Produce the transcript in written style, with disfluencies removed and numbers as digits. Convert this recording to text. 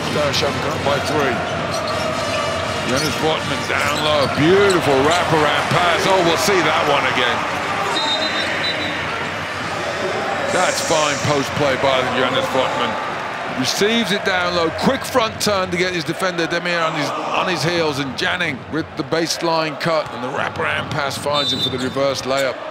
Shavkar up by 3. Johannes Voigtmann down low. Beautiful wraparound pass. Oh, we'll see that one again. That's fine post play by Johannes Voigtmann. Receives it down low. Quick front turn to get his defender Demir on his heels, and Janning with the baseline cut, and the wraparound pass finds him for the reverse layup.